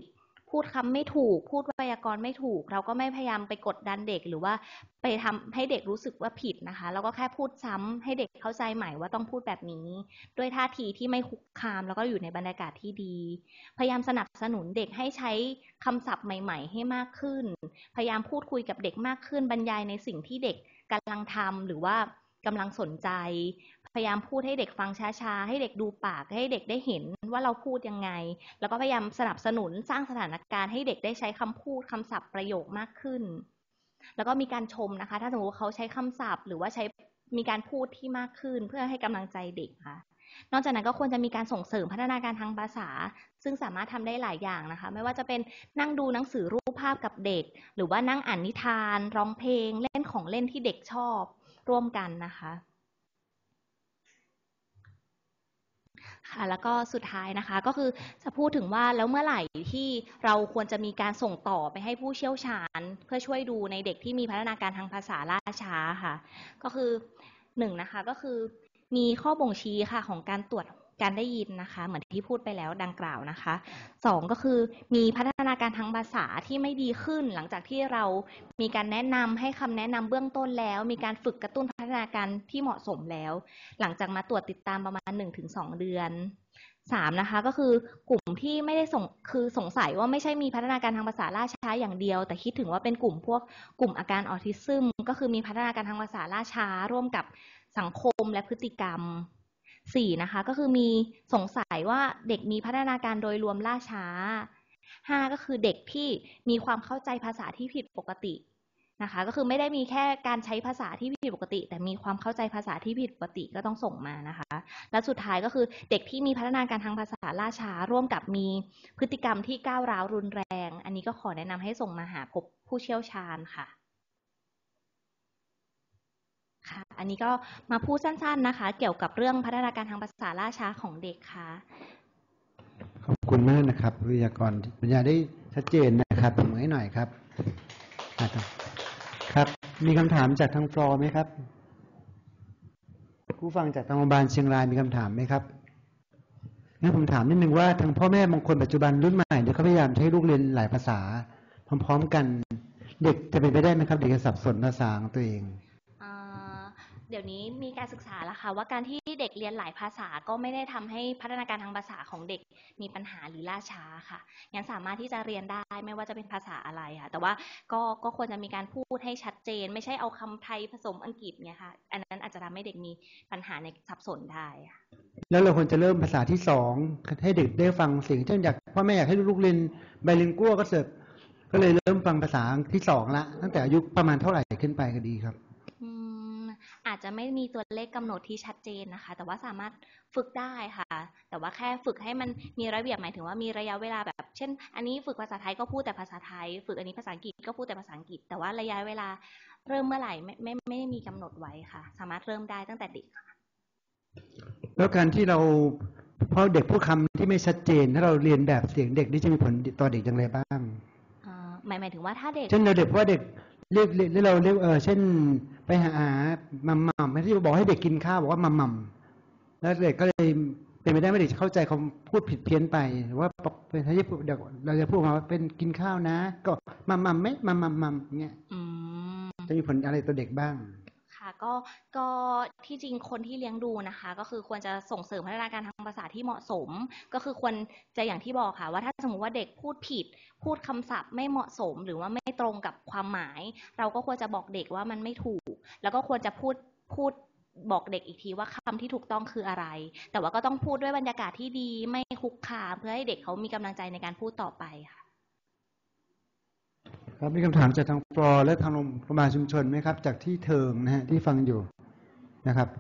พูดคำไม่ถูกพูดไวยากรณ์ไม่ถูกเราก็ไม่พยายามไปกดดันเด็กหรือว่าไปทำให้เด็กรู้สึกว่าผิดนะคะเราก็แค่พูดซ้ำให้เด็กเข้าใจใหม่ว่าต้องพูดแบบนี้ด้วยท่าทีที่ไม่คุกคามแล้วก็อยู่ในบรรยากาศที่ดีพยายามสนับสนุนเด็กให้ใช้คำศัพท์ใหม่ๆให้มากขึ้นพยายามพูดคุยกับเด็กมากขึ้นบรรยายในสิ่งที่เด็กกำลังทำหรือว่ากำลังสนใจพยายามพูดให้เด็กฟังช้าๆให้เด็กดูปากให้เด็กได้เห็นว่าเราพูดยังไงแล้วก็พยายามสนับสนุนสร้างสถานการณ์ให้เด็กได้ใช้คำพูดคำศัพท์ประโยคมากขึ้นแล้วก็มีการชมนะคะถ้าสมมติว่าเขาใช้คำศัพท์หรือว่าใช้มีการพูดที่มากขึ้นเพื่อให้กำลังใจเด็กค่ะนอกจากนั้นก็ควรจะมีการส่งเสริมพัฒนาการทางภาษาซึ่งสามารถทำได้หลายอย่างนะคะไม่ว่าจะเป็นนั่งดูหนังสือรูปภาพกับเด็กหรือว่านั่งอ่านนิทานร้องเพลงเล่นของเล่นที่เด็กชอบร่วมกันนะคะค่ะแล้วก็สุดท้ายนะคะก็คือจะพูดถึงว่าแล้วเมื่อไหร่ที่เราควรจะมีการส่งต่อไปให้ผู้เชี่ยวชาญเพื่อช่วยดูในเด็กที่มีพัฒนาการทางภาษาล่าช้าค่ะก็คือหนึ่งนะคะก็คือมีข้อบ่งชี้ค่ะของการตรวจการได้ยินนะคะเหมือนที่พูดไปแล้วดังกล่าวนะคะสองก็คือมีพัฒนาการทางภาษาที่ไม่ดีขึ้นหลังจากที่เรามีการแนะนำให้คำแนะนำเบื้องต้นแล้วมีการฝึกกระตุ้นพัฒนาการที่เหมาะสมแล้วหลังจากมาตรวจติดตามประมาณ หนึ่งถึงสอง เดือนสามนะคะก็คือกลุ่มที่ไม่ได้ส่งคือสงสัยว่าไม่ใช่มีพัฒนาการทางภาษาล่าช้าอย่างเดียวแต่คิดถึงว่าเป็นกลุ่มพวกกลุ่มอาการออทิซึมก็คือมีพัฒนาการทางภาษาล่าช้าร่วมกับสังคมและพฤติกรรมสี่นะคะก็คือมีสงสัยว่าเด็กมีพัฒนาการโดยรวมล่าช้าห้าก็คือเด็กที่มีความเข้าใจภาษาที่ผิดปกตินะคะก็คือไม่ได้มีแค่การใช้ภาษาที่ผิดปกติแต่มีความเข้าใจภาษาที่ผิดปกติก็ต้องส่งมานะคะและสุดท้ายก็คือเด็กที่มีพัฒนาการทางภาษาล่าช้าร่วมกับมีพฤติกรรมที่ก้าวร้าวรุนแรงอันนี้ก็ขอแนะนำให้ส่งมาหาพบผู้เชี่ยวชาญค่ะค่ะอันนี้ก็มาพูดสั้นๆนะคะเกี่ยวกับเรื่องพัฒนาการทางภาษาล่าช้าของเด็กค่ะขอบคุณมากนะครับวิทยากรบรรยายได้ชัดเจนนะครับผมให้หน่อยครับครับมีคำถามจากทางฟลอร์ไหมครับผู้ฟังจากทางโรงพยาบาลเชียงรายมีคำถามไหมครับงั้นผมถามนิดนึงว่าทางพ่อแม่บางคนปัจจุบันรุ่นใหม่เนี่ยเขาพยายามให้ลูกเรียนหลายภาษาพร้อมๆกันเด็กจะเป็นไปได้ไหมครับเด็กจะสับสนภาษาของตัวเองเดี๋ยวนี้มีการศึกษาแล้วค่ะว่าการที่เด็กเรียนหลายภาษาก็ไม่ได้ทำให้พัฒนาการทางภาษาของเด็กมีปัญหาหรือล่าช้าค่ะยังสามารถที่จะเรียนได้ไม่ว่าจะเป็นภาษาอะไรค่ะแต่ว่าก็ก็ควรจะมีการพูดให้ชัดเจนไม่ใช่เอาคำไทยผสมอังกฤษเนี่ยค่ะอันนั้นอาจจะทำให้เด็กมีปัญหาในสับสนได้แล้วเราควรจะเริ่มภาษาที่สองให้เด็กได้ฟังเสียงเช่นอยากพ่อแม่อยากให้ลูกเรียนไบลิงกัวก็เสร็จก็เลยเริ่มฟังภาษาที่สองละตั้งแต่อายุประมาณเท่าไหร่ขึ้นไปก็ดีครับอาจจะไม่มีตัวเลขกำหนดที่ชัดเจนนะคะแต่ว่าสามารถฝึกได้ค่ะแต่ว่าแค่ฝึกให้มันมีระเบียบหมายถึงว่ามีระยะเวลาแบบเช่นอันนี้ฝึกภาษาไทยก็พูดแต่ภาษาไทยฝึกอันนี้ภาษาอังกฤษก็พูดแต่ภาษาอังกฤษแต่ว่าระยะเวลาเริ่มเมื่อไหร่ไม่ไม่ไม่ได้มีกำหนดไว้ค่ะสามารถเริ่มได้ตั้งแต่เด็กค่ะแล้วการที่เราเพราะเด็กพูดคำที่ไม่ชัดเจนถ้าเราเรียนแบบเสียงเด็กนี่จะมีผลต่อเด็กอย่างไรบ้างหมายหมายถึงว่าถ้าเด็กเช่นเราเด็กเพราะเด็กเรียกเรียกเราเรียกเออเช่นไปหามัมมัมที่บอกให้เด็กกินข้าวบอกว่ามัมมัมแล้วเด็กก็เลยเป็นไม่ได้ไม่เด็กเข้าใจเขาพูดผิดเพี้ยนไปหรือว่าเป็นที่เด็กเราจะพูดมาว่าเป็นกินข้าวนะก็มัมมัมไหมมัมมัมมัมเงี้ยจะมีผลอะไรต่อเด็กบ้างค่ะก็ก็ที่จริงคนที่เลี้ยงดูนะคะก็คือควรจะส่งเสริมพัฒนาการทางภาษาที่เหมาะสมก็คือควรจะอย่างที่บอกค่ะว่าถ้าสมมติว่าเด็กพูดผิดพูดคำศัพท์ไม่เหมาะสมหรือว่าไม่ตรงกับความหมายเราก็ควรจะบอกเด็กว่ามันไม่ถูกแล้วก็ควรจะพูดพูดบอกเด็กอีกทีว่าคำที่ถูกต้องคืออะไรแต่ว่าก็ต้องพูดด้วยบรรยากาศที่ดีไม่คุกคามเพื่อให้เด็กเขามีกำลังใจในการพูดต่อไปค่ะครับมีคำถามจากทางฟลอร์และทางโรงพยาบาลชุมชนไหมครับจากที่เทิงนะฮะที่ฟังอยู่นะครับ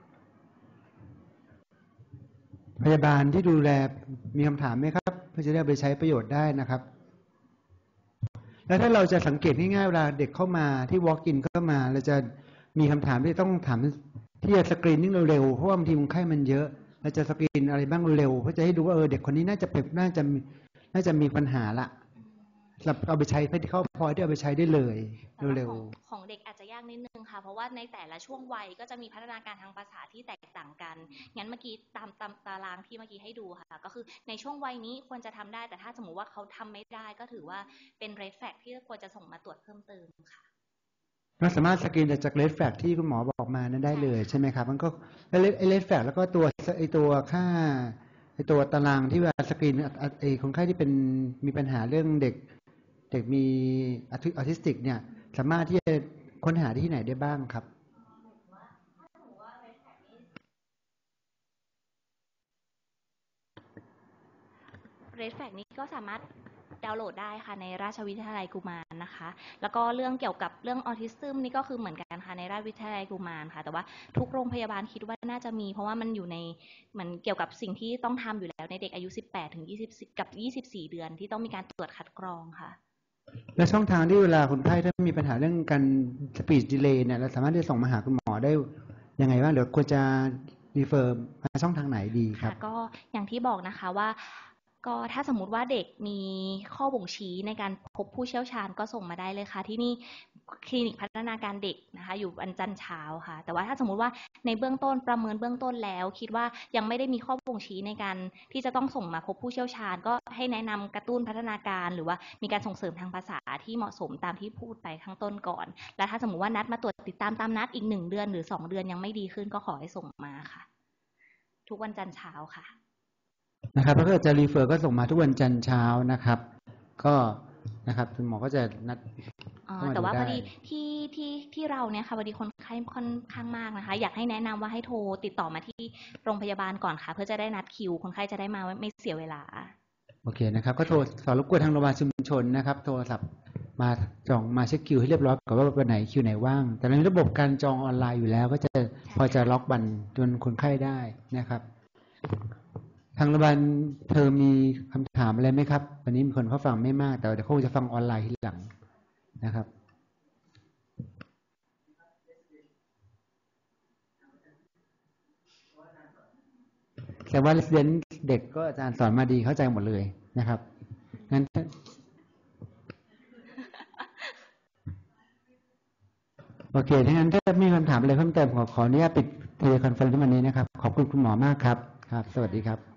พยาบาลที่ดูแลมีคำถามไหมครับเพื่อจะได้ไปใช้ประโยชน์ได้นะครับแล้วถ้าเราจะสังเกตง่ายๆเวลาเด็กเข้ามาที่ walk in เข้ามาเราจะมีคำถามที่ต้องถามที่จะสกรีนนิ่งเร็วๆเพราะว่าบางทีคนไข้มันเยอะเราจะสกรีนอะไรบ้างเร็วเพื่อจะให้ดูว่าเออเด็กคนนี้น่าจะเป็นน่าจะน่าจะมีปัญหาละเอาไปใช้เพื่อที่เขาพอที่เอาไปใช้ได้เลยเร็วๆของเด็กอาจจะยากนิดนึงค่ะเพราะว่าในแต่ละช่วงวัยก็จะมีพัฒนาการทางภาษาที่แตกต่างกันงั้นเมื่อกี้ตามตามตารางที่เมื่อกี้ให้ดูค่ะก็คือในช่วงวัยนี้ควรจะทำได้แต่ถ้าสมมติว่าเขาทำไม่ได้ก็ถือว่าเป็น red flag ที่ควรจะส่งมาตรวจเพิ่มเติมค่ะเราสามารถสกรีนจากเลดแฟกที่คุณหมอบอกมานั้นได้เลยใช่ไหมครับมันก็ไอเลดแฟกแล้วก็ตัวไอตัวค่าไอตัวตารางที่ว่าสกรีนไอคนไข้ที่เป็นมีปัญหาเรื่องเด็กเด็กมีออทิสติกเนี่ยสามารถที่จะค้นหาที่ไหนได้บ้างครับเรดแฟกนี้ก็สามารถดาวน์โหลดได้ค่ะในราชวิทยาลัยกุมารนะคะแล้วก็เรื่องเกี่ยวกับเรื่องออทิซึมนี่ก็คือเหมือนกันค่ะในราชวิทยาลัยกุมารค่ะแต่ว่าทุกโรงพยาบาลคิดว่าน่าจะมีเพราะว่ามันอยู่ในเหมือนเกี่ยวกับสิ่งที่ต้องทำอยู่แล้วในเด็กอายุสิบแปดถึงยี่สิบกับยี่สิบสี่เดือนที่ต้องมีการตรวจคัดกรองค่ะและช่องทางที่เวลาคนไข้ถ้ามีปัญหาเรื่องการสปีชดีเลย์เนี่ยเราสามารถที่จะส่งมาหาคุณหมอได้ยังไงบ้างหรือควรจะรีเฟอร์มาช่องทางไหนดีครับก็อย่างที่บอกนะคะว่าก็ถ้าสมมุติว่าเด็กมีข้อบ่งชี้ในการพบผู้เชี่ยวชาญก็ส่งมาได้เลยค่ะที่นี่คลินิกพัฒนาการเด็กนะคะอยู่วันจันทร์เช้าค่ะแต่ว่าถ้าสมมุติว่าในเบื้องต้นประเมินเบื้องต้นแล้วคิดว่ายังไม่ได้มีข้อบ่งชี้ในการที่จะต้องส่งมาพบผู้เชี่ยวชาญก็ให้แนะนำกระตุ้นพัฒนาการหรือว่ามีการส่งเสริมทางภาษาที่เหมาะสมตามที่พูดไปข้างต้นก่อนและถ้าสมมุติว่านัดมาตรวจติดตามตามนัดอีกหนึ่งเดือนหรือสองเดือนยังไม่ดีขึ้นก็ขอให้ส่งมาค่ะทุกวันจันทร์เช้าค่ะนะครับถ้าเกิดจะรีเฟอร์ก็ส่งมาทุกวันจันทร์เช้านะครับก็นะครับคุณหมอก็จะนัดแต่ว่าพอดีที่ที่ที่เราเนี่ยค่ะพอดีคนไข้ค่อนข้างมากนะคะอยากให้แนะนำว่าให้โทรติดต่อมาที่โรงพยาบาลก่อนค่ะเพื่อจะได้นัดคิวคนไข้จะได้มาไม่เสียเวลาโอเคนะครับก็โทรขอรบกวนทางโรงพยาบาลชุมชนนะครับโทรศัพท์มาจองมาเช็คคิวให้เรียบร้อยก่อนว่าวันไหนคิวไหนว่างแต่ในระบบการจองออนไลน์อยู่แล้วก็จะพอจะล็อกบันจนคนไข้ได้นะครับทางโรงพยาบาลเธอมีคำถามอะไรไหมครับวันนี้มีคนเขาฟังไม่มากแต่เดี๋ยวเขาจะฟังออนไลน์ทีหลังนะครับแต่ว่า resident เด็กก็อาจารย์สอนมาดีเข้าใจหมดเลยนะครับงั้นโอเคถ้างั้นถ้ามีคำถามอะไรเพิ่มเติมขอขออนุญาตปิดเทเลคอนเฟอเรนซ์วันนี้นะครับขอบคุณคุณหมอมากครับครับสวัสดีครับ